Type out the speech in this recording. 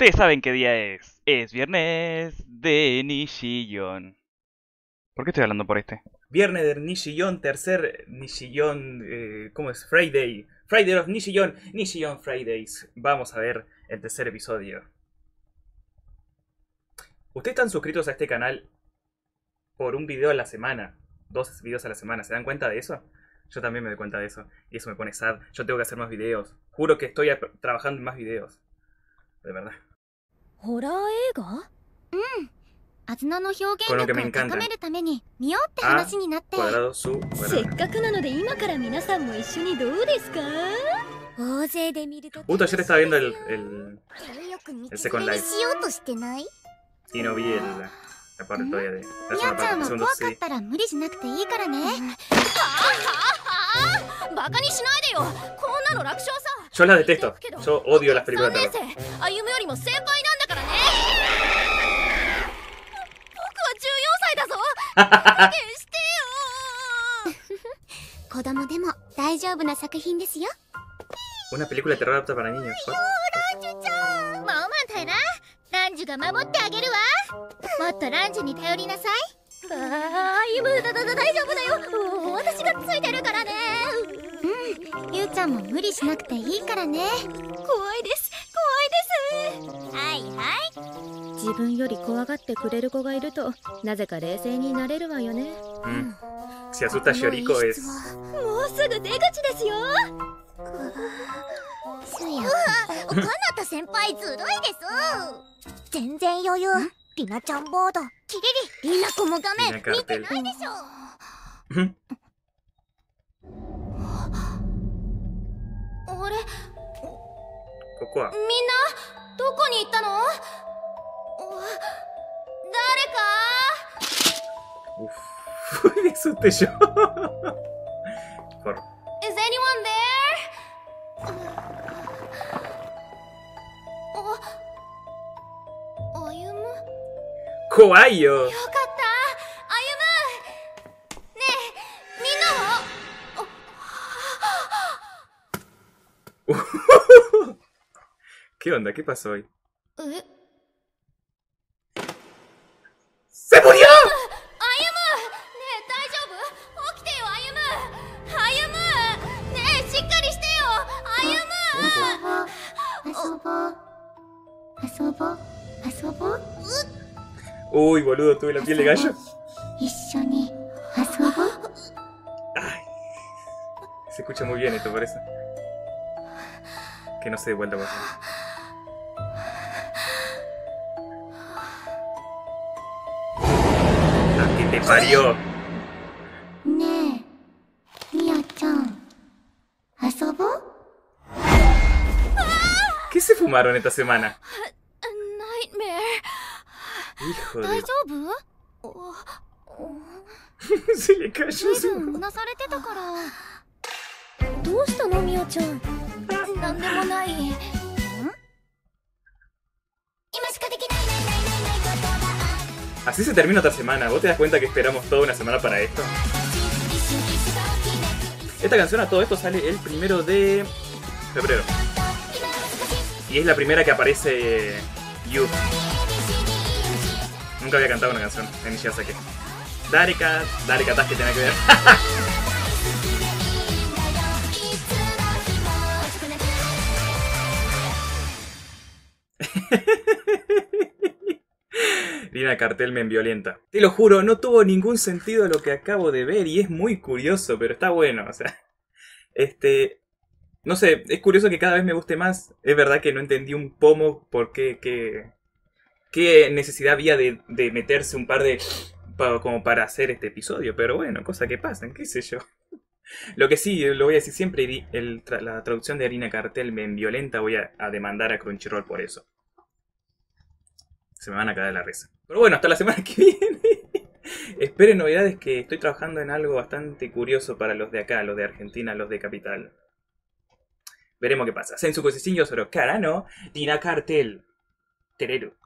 Ustedes saben qué día es. Es viernes de Nishiyon. ¿Por qué estoy hablando por este? Viernes de Nishiyon, tercer Nishiyon, ¿cómo es? Friday. Friday of Nishiyon, Nishiyon Fridays. Vamos a ver el tercer episodio. Ustedes están suscritos a este canal por un video a la semana. 2 videos a la semana. ¿Se dan cuenta de eso? Yo también me doy cuenta de eso. Y eso me pone sad. Yo tengo que hacer más videos. Juro que estoy trabajando en más videos. De verdad. ホラー映画？アズナの表現 Con lo que 力 me を高 encanta. めるために見ようって A 話になって cuadrado su せっ cuadrado. かくなので今から皆さんも一緒にどうですか？大勢で見ると Justo ayer estaba viendo el よく見 el Second Life. しようとしてない？ Y no vi la parte todavía de み la や segunda ちゃ parte. ん El は segundo 怖か sí. ったら無理しなくていいからね。バカにしないでよ。こんなの楽勝さ。 Yo las detesto. Yo odio las películas de 3 terror. 年生、歩むよりも先輩なんだからね。僕は14歳だぞ。加減してよ。子供でも大丈夫な作品ですよ。 Una película de terror apta para niños. ランジュちゃん。もう待ってな。ランジュが守ってあげるわ。もっとランジュに頼りなさい。ああ、イム大丈夫だよ。私がついてるからね。ゆうちゃんも無理しなくていいからね。怖いですはいはい。 自分より怖がってくれる子がいるとなぜか冷静になれるわよね。 Si asusta a Yoriko es. もうすぐ出口ですよ。カナタ先輩ずるいです。全然余裕。リナちゃんボード。キリリ、リナ子も画面見てないでしょ。あれ、 Coco. みんなどこに行ったの？誰か？ Uf. Me asusté yo. Corro. Is anyone there? あ、歩む？ ¡Kawaii! よかった。歩む。ねえ、みんなは？ ¿Qué onda? ¿Qué pasó hoy? え？ ¡Se murió! 歩む。ねえ、大丈夫？起きてよ、歩む。ねえ、しっかりしてよ。遊ぼう。 Uy, boludo, tuve la piel de gallo. 一緒に遊ぼう。 Ay. Se escucha muy bien esto, por eso. Que no se dé vuelta, por favor. ¡Ah, que te parió! ねえ、みやちゃん、遊ぼう。 ¿Qué se fumaron esta semana? ナイトメア。 Hijo 大 de... 丈夫？ Se le cayó 随 su... 分うなされてたから。 どうしたのみおちゃん。 なんでもない。今しかできないことが Así se termina otra semana. ¿Vos te das cuenta que esperamos toda una semana para esto? Esta canción a todo esto sale el 1 de febrero. Y es la primera que aparece Yu. Nunca había cantado una canción en Nishiyasake. Dareka Tas que tiene que ver. Lina Cartel me enviolenta. Te lo juro, no tuvo ningún sentido lo que acabo de ver y es muy curioso, pero está bueno, o sea. No sé, es curioso que cada vez me guste más. Es verdad que no entendí un pomo por qué necesidad había de meterse un par de... como para hacer este episodio, pero bueno, cosas que pasan, qué sé yo. Lo que sí, lo voy a decir siempre, la traducción de Harina Cartel me enviolenta, voy a demandar a Crunchyroll por eso. Se me van a caer la risa. Pero bueno, hasta la semana que viene. Esperen novedades, que estoy trabajando en algo bastante curioso para los de acá, los de Argentina, los de Capital. Veremos qué pasa. Sensu Kosejin Yosoro Karano Harina Cartel. Tereru.